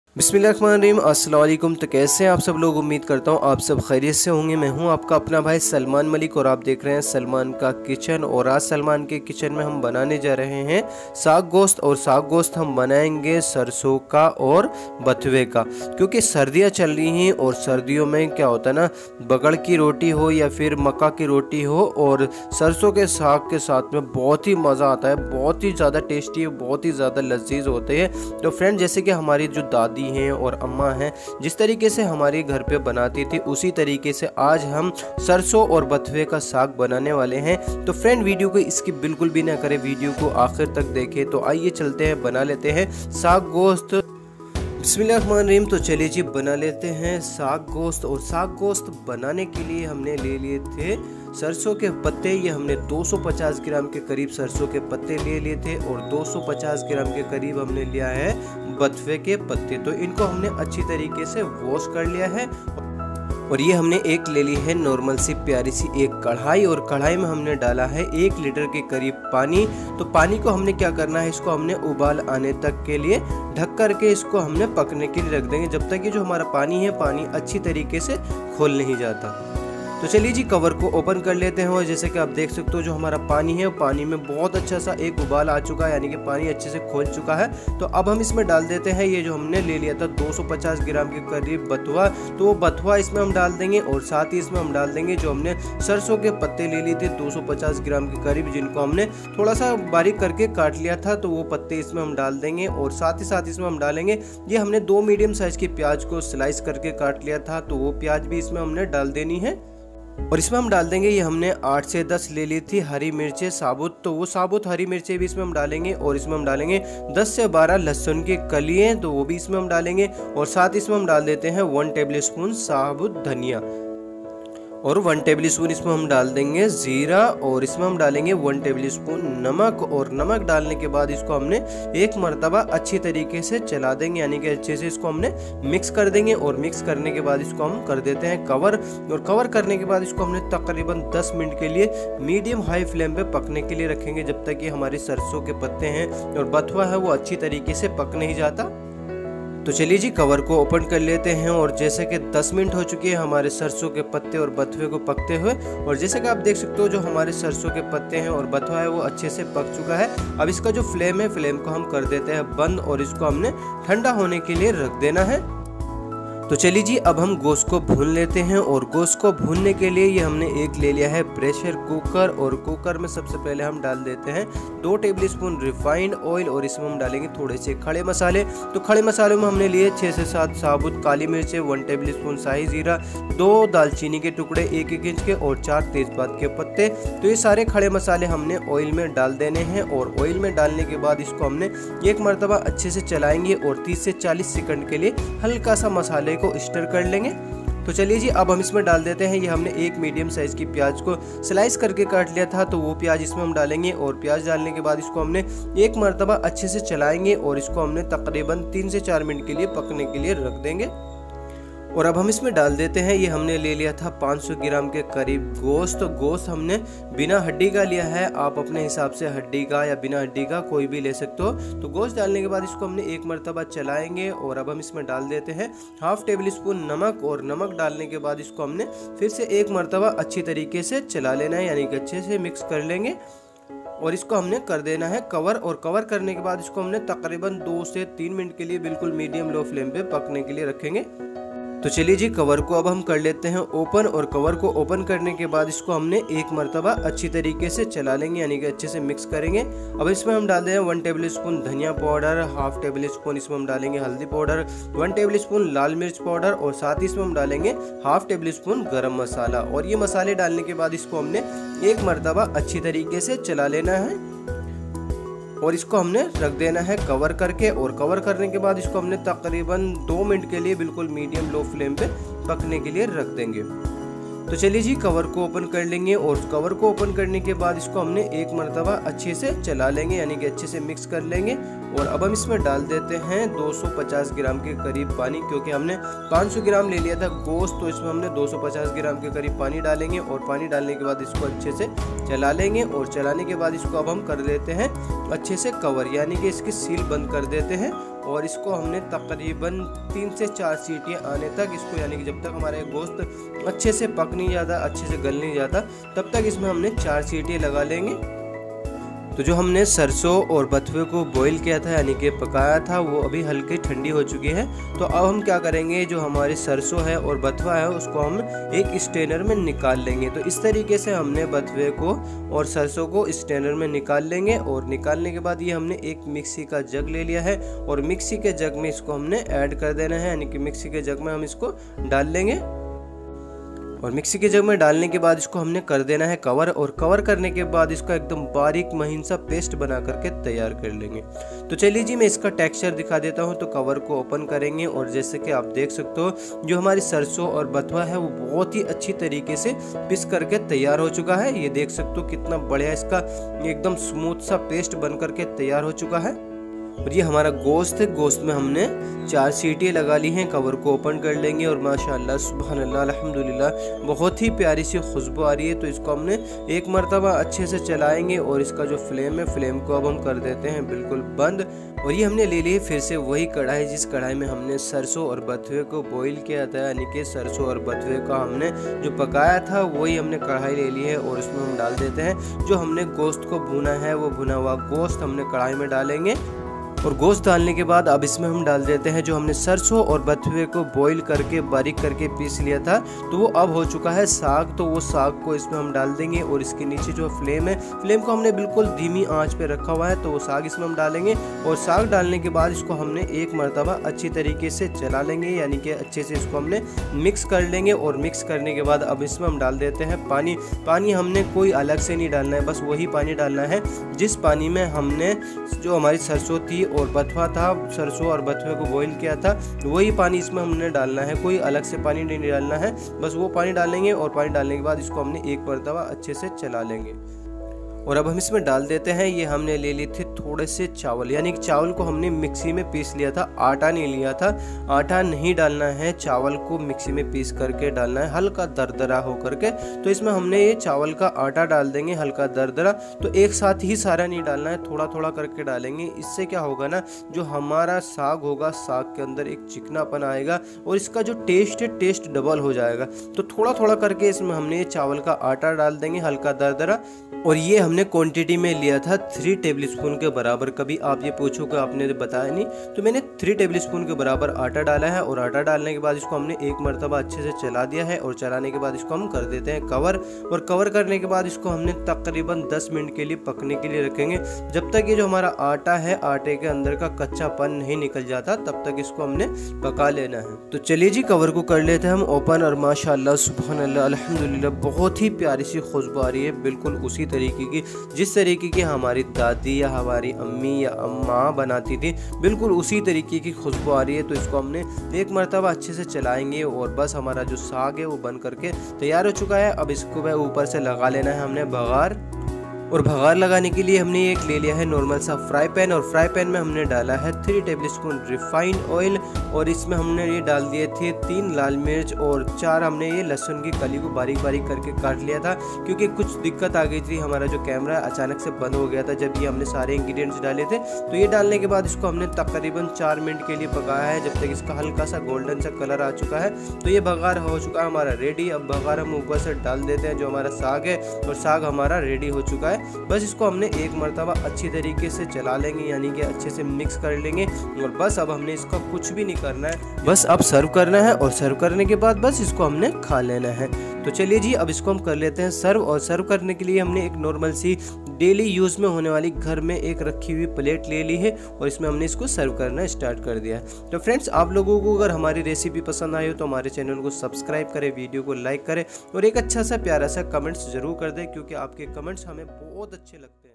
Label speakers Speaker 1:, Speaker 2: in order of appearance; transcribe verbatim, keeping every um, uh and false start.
Speaker 1: बिस्मिल्लाहिर्रहमानिर्रहीम। अस्सलाम वालेकुम। तो कैसे हैं आप सब लोग? उम्मीद करता हूँ आप सब खैरियत से होंगे। मैं हूँ आपका अपना भाई सलमान मलिक और आप देख रहे हैं सलमान का किचन। और आज सलमान के किचन में हम बनाने जा रहे हैं साग गोश्त। और साग गोश्त हम बनाएंगे सरसों का और बथुए का, क्योंकि सर्दियाँ चल रही हैं और सर्दियों में क्या होता है ना, बगड़ की रोटी हो या फिर मक्का की रोटी हो और सरसों के साग के साथ में बहुत ही मज़ा आता है, बहुत ही ज़्यादा टेस्टी, बहुत ही ज़्यादा लजीज होते हैं। तो फ्रेंड, जैसे कि हमारी जो दादी हैं और अम्मा हैं जिस तरीके से हमारे घर पे बनाती थी, उसी तरीके से आज हम सरसों और बथुए का साग बनाने वाले हैं। तो फ्रेंड, वीडियो को इसकी बिल्कुल भी ना करें, वीडियो को आखिर तक देखें। तो आइए चलते हैं, बना लेते हैं साग गोश्त। बिस्मिल्लाहिर्रहमानिर्रहीम। तो चलिए जी, बना लेते हैं साग गोश्त। और साग गोश्त बनाने के लिए हमने ले लिए थे सरसों के पत्ते। ये हमने दो सौ पचास ग्राम के करीब सरसों के पत्ते ले लिए थे और दो सौ पचास ग्राम के करीब हमने लिया है बथुए के पत्ते। तो इनको हमने अच्छी तरीके से वॉश कर लिया है। और ये हमने एक ले ली है नॉर्मल सी प्यारी सी एक कढ़ाई, और कढ़ाई में हमने डाला है एक लीटर के करीब पानी। तो पानी को हमने क्या करना है, इसको हमने उबाल आने तक के लिए ढक करके इसको हमने पकने के लिए रख देंगे, जब तक कि जो हमारा पानी है पानी अच्छी तरीके से खोल नहीं जाता। तो चलिए जी, कवर को ओपन कर लेते हैं। और जैसे कि आप देख सकते हो, जो हमारा पानी है पानी में बहुत अच्छा सा एक उबाल आ चुका है, यानी कि पानी अच्छे से खोल चुका है। तो अब हम इसमें डाल देते हैं ये जो हमने ले लिया था दो सौ पचास ग्राम के करीब बथुआ। तो वो बथुआ इसमें हम डाल देंगे और साथ ही इसमें हम डाल देंगे जो हमने सरसों के पत्ते ले लिए थे दो सौ पचास ग्राम के करीब, जिनको हमने थोड़ा सा बारीक करके काट लिया था। तो वो पत्ते इसमें हम डाल देंगे और साथ ही साथ इसमें हम डालेंगे ये हमने दो मीडियम साइज की प्याज को स्लाइस करके काट लिया था, तो वो प्याज भी इसमें हमने डाल देनी है। और इसमें हम डाल देंगे ये हमने आठ से दस ले ली थी हरी मिर्चें साबुत, तो वो साबुत हरी मिर्चें भी इसमें हम डालेंगे। और इसमें हम डालेंगे दस से बारह लहसुन की कलियां, तो वो भी इसमें हम डालेंगे। और साथ इसमें हम डाल देते हैं वन टेबल स्पून साबुत धनिया, और वन टेबल स्पून इसमें हम डाल देंगे जीरा, और इसमें हम डालेंगे वन टेबल स्पून नमक। और नमक डालने के बाद इसको हमने एक मरतबा अच्छी तरीके से चला देंगे, यानी कि अच्छे से इसको हमने मिक्स कर देंगे। और मिक्स करने के बाद इसको हम कर देते हैं कवर। और कवर करने के बाद इसको हमने तकरीबन दस मिनट के लिए मीडियम हाई फ्लेम पे पकने के लिए रखेंगे, जब तक कि हमारे सरसों के पत्ते हैं और बथुआ है वो अच्छी तरीके से पक नहीं जाता। तो चलिए जी, कवर को ओपन कर लेते हैं। और जैसे कि दस मिनट हो चुके हैं हमारे सरसों के पत्ते और बथुए को पकते हुए। और जैसे कि आप देख सकते हो, जो हमारे सरसों के पत्ते हैं और बथुआ है वो अच्छे से पक चुका है। अब इसका जो फ्लेम है, फ्लेम को हम कर देते हैं बंद और इसको हमने ठंडा होने के लिए रख देना है। तो चलिए जी, अब हम गोश्त को भून लेते हैं। और गोश्त को भूनने के लिए ये हमने एक ले लिया है प्रेशर कुकर। और कुकर में सबसे पहले हम डाल देते हैं दो टेबल स्पून रिफाइंड ऑयल, और इसमें हम डालेंगे थोड़े से खड़े मसाले। तो खड़े मसालों में हमने लिए छः से सात साबुत काली मिर्चें, वन टेबल स्पून शाही जीरा, दो दालचीनी के टुकड़े एक एक इंच के, और चार तेजपात के पत्ते। तो ये सारे खड़े मसाले हमने ऑयल में डाल देने हैं। और ऑयल में डालने के बाद इसको हमने एक मरतबा अच्छे से चलाएंगे और तीस से चालीस सेकंड के लिए हल्का सा मसाले को स्टर कर लेंगे। तो चलिए जी, अब हम इसमें डाल देते हैं ये हमने एक मीडियम साइज की प्याज को स्लाइस करके काट लिया था, तो वो प्याज इसमें हम डालेंगे। और प्याज डालने के बाद इसको हमने एक मरतबा अच्छे से चलाएंगे और इसको हमने तकरीबन तीन से चार मिनट के लिए पकने के लिए रख देंगे। और अब हम इसमें डाल देते हैं ये हमने ले लिया था पाँच सौ ग्राम के करीब गोश्त। तो गोश्त हमने बिना हड्डी का लिया है, आप अपने हिसाब से हड्डी का या बिना हड्डी का कोई भी ले सकते हो। तो गोश्त डालने के बाद इसको हमने एक मरतबा चलाएंगे। और अब हम इसमें डाल देते हैं हाफ टेबल स्पून नमक। और नमक डालने के बाद इसको हमने फिर से एक मरतबा अच्छी तरीके से चला लेना है, यानी कि अच्छे से मिक्स कर लेंगे। और इसको हमने कर देना है कवर। और कवर करने के बाद इसको हमने तकरीबन दो से तीन मिनट के लिए बिल्कुल मीडियम लो फ्लेम पे पकने के लिए रखेंगे। तो चलिए जी, कवर को अब हम कर लेते हैं ओपन। और कवर को ओपन करने के बाद इसको हमने एक मरतबा अच्छी तरीके से चला लेंगे, यानी कि अच्छे से मिक्स करेंगे। अब इसमें हम डाल दें वन टेबल स्पून धनिया पाउडर, हाफ टेबल स्पून इसमें हम डालेंगे हल्दी पाउडर, वन टेबल स्पून लाल मिर्च पाउडर, और साथ ही इसमें हम डालेंगे हाफ टेबल स्पून गरम मसाला। और ये मसाले डालने के बाद इसको हमने एक मरतबा अच्छी तरीके से चला लेना है और इसको हमने रख देना है कवर करके। और कवर करने के बाद इसको हमने तकरीबन दो मिनट के लिए बिल्कुल मीडियम लो फ्लेम पे पकने के लिए रख देंगे। तो चलिए जी, कवर को ओपन कर लेंगे। और कवर को ओपन करने के बाद इसको हमने एक मरतबा अच्छे से चला लेंगे, यानी कि अच्छे से मिक्स कर लेंगे। और अब हम इसमें डाल देते हैं दो सौ पचास ग्राम के करीब पानी, क्योंकि हमने पाँच सौ ग्राम ले लिया था गोश्त, तो इसमें हमने दो सौ पचास ग्राम के करीब पानी डालेंगे। और पानी डालने के बाद इसको अच्छे से चला लेंगे। और चलाने के बाद इसको अब हम कर देते हैं अच्छे से कवर, यानी कि इसकी सील बंद कर देते हैं। और इसको हमने तकरीबन तीन से चार सीटियाँ आने तक इसको, यानी कि जब तक हमारा गोश्त अच्छे से पक नहीं जाता, अच्छे से गल नहीं जाता, तब तक इसमें हमने चार सीटियाँ लगा लेंगे। तो जो हमने सरसों और बथुए को बॉईल किया था, यानी कि पकाया था, वो अभी हल्की ठंडी हो चुकी है। तो अब हम क्या करेंगे, जो हमारी सरसों है और बथुआ है उसको हम एक स्ट्रेनर में निकाल लेंगे। तो इस तरीके से हमने बथुए को और सरसों को स्ट्रेनर में निकाल लेंगे। और निकालने के बाद ये हमने एक मिक्सी का जग ले लिया है और मिक्सी के जग में इसको हमने ऐड कर देना है, यानी कि मिक्सी के जग में हम इसको डाल लेंगे। और मिक्सी के जग में डालने के बाद इसको हमने कर देना है कवर, और कवर करने के बाद इसका एकदम बारीक महीन सा पेस्ट बना करके तैयार कर लेंगे। तो चलिए जी मैं इसका टेक्सचर दिखा देता हूँ। तो कवर को ओपन करेंगे और जैसे कि आप देख सकते हो जो हमारी सरसों और बथुआ है वो बहुत ही अच्छी तरीके से पिस करके तैयार हो चुका है। ये देख सकते हो कितना बढ़िया इसका एकदम स्मूथ सा पेस्ट बन करके तैयार हो चुका है। और ये हमारा गोश्त है, गोश्त में हमने चार सीटियाँ लगा ली हैं। कवर को ओपन कर लेंगे और माशाल्लाह सुभान अल्लाह अल्हम्दुलिल्लाह बहुत ही प्यारी सी खुशबू आ रही है। तो इसको हमने एक मरतबा अच्छे से चलाएंगे और इसका जो फ्लेम है, फ्लेम को अब हम कर देते हैं बिल्कुल बंद। और ये हमने ले ली फिर से वही कढ़ाई, जिस कढ़ाई में हमने सरसों और बथुए को बॉईल किया था, यानी कि सरसों और बथुए का हमने जो पकाया था वही हमने कढ़ाई ले ली है। और इसमें हम डाल देते हैं जो हमने गोश्त को भुना है, वो भुना हुआ गोश्त हमने कढ़ाई में डालेंगे। और गोश्त डालने के बाद अब इसमें हम डाल देते हैं जो हमने सरसों और बथुए को बॉईल करके बारीक करके पीस लिया था, तो वो अब हो चुका है साग। तो वो साग को इसमें हम डाल देंगे और इसके नीचे जो फ्लेम है, फ्लेम को हमने बिल्कुल धीमी आंच पे रखा हुआ है। तो वो साग इसमें हम डालेंगे और साग डालने के बाद इसको हमने एक मरतबा अच्छी तरीके से चला लेंगे, यानी कि अच्छे से इसको हमने मिक्स कर लेंगे। और मिक्स करने के बाद अब इसमें हम डाल देते हैं पानी। पानी हमने कोई अलग से नहीं डालना है, बस वही पानी डालना है जिस पानी में हमने जो हमारी सरसों थी और बथुआ था, सरसों और बथुए को बॉईल किया था, वही पानी इसमें हमने डालना है। कोई अलग से पानी नहीं डालना है, बस वो पानी डालेंगे। और पानी डालने के बाद इसको हमने एक मरतबा अच्छे से चला लेंगे। और अब हम इसमें डाल देते हैं, ये हमने ले ली थी थोड़े से चावल, यानी कि चावल को हमने मिक्सी में पीस लिया था, आटा नहीं लिया था। आटा नहीं डालना है, चावल को मिक्सी में पीस करके डालना है, हल्का दरदरा हो करके। तो इसमें हमने ये चावल का आटा डाल देंगे हल्का दरदरा। तो एक साथ ही सारा नहीं डालना है, थोड़ा थोड़ा करके डालेंगे। इससे क्या होगा ना, जो हमारा साग होगा, साग के अंदर एक चिकनापन आएगा और इसका जो टेस्ट है, टेस्ट डबल हो जाएगा। तो थोड़ा थोड़ा करके इसमें हमने ये चावल का आटा डाल देंगे हल्का दरदरा। और ये हमने क्वांटिटी में लिया था थ्री टेबल स्पून के बराबर। कभी आप ये पूछो कि आपने बताया नहीं, तो मैंने थ्री टेबल स्पून के बराबर आटा डाला है। और आटा डालने के बाद इसको हमने एक मरतबा अच्छे से चला दिया है। और चलाने के बाद इसको हम कर देते हैं कवर। और कवर करने के बाद इसको हमने तकरीबन दस मिनट के लिए पकने के लिए रखेंगे, जब तक ये जो हमारा आटा है, आटे के अंदर का कच्चापन नहीं निकल जाता, तब तक इसको हमने पका लेना है। तो चलिए जी कवर को कर लेते हैं हम ओपन। और माशाल्लाह सुभान अल्लाह अल्हम्दुलिल्लाह बहुत ही प्यारी सी खुशबू आ रही है, बिल्कुल उसी तरीके की जिस तरीके की हमारी दादी या हमारी अम्मी या अम्मा बनाती थी, बिल्कुल उसी तरीके की खुशबू आ रही है। तो इसको हमने एक मरतबा अच्छे से चलाएंगे और बस हमारा जो साग है वो बन करके तैयार हो चुका है। अब इसको वह ऊपर से लगा लेना है हमने बघार। और भगार लगाने के लिए हमने एक ले लिया है नॉर्मल सा फ्राई पैन। और फ्राई पैन में हमने डाला है three tablespoon refined oil. और इसमें हमने ये डाल दिए थे तीन लाल मिर्च और चार हमने ये लहसुन की कली को बारीक बारीक करके काट लिया था, क्योंकि कुछ दिक्कत आ गई थी, हमारा जो कैमरा अचानक से बंद हो गया था जब ये हमने सारे इंग्रेडिएंट्स डाले थे। तो ये डालने के बाद इसको हमने तकरीबन चार मिनट के लिए पकाया है, जब तक इसका हल्का सा गोल्डन सा कलर आ चुका है। तो ये बघार हो चुका है हमारा रेडी। अब बघार हम ऊपर से डाल देते हैं जो हमारा साग है, और साग हमारा रेडी हो चुका है। बस इसको हमने एक मरतबा अच्छी तरीके से चला लेंगे, यानी कि अच्छे से मिक्स कर लेंगे। और बस अब हमने इसका कुछ भी नहीं करना है, बस अब सर्व करना है। और सर्व करने के बाद बस इसको हमने खा लेना है। तो चलिए जी अब इसको हम कर लेते हैं सर्व। और सर्व करने के लिए हमने एक नॉर्मल सी डेली यूज़ में होने वाली घर में एक रखी हुई प्लेट ले ली है, और इसमें हमने इसको सर्व करना स्टार्ट कर दिया है। तो फ्रेंड्स, आप लोगों को अगर हमारी रेसिपी पसंद आई हो तो हमारे चैनल को सब्सक्राइब करें, वीडियो को लाइक करें और एक अच्छा सा प्यारा सा कमेंट्स जरूर कर दें, क्योंकि आपके कमेंट्स हमें बहुत अच्छे लगते हैं।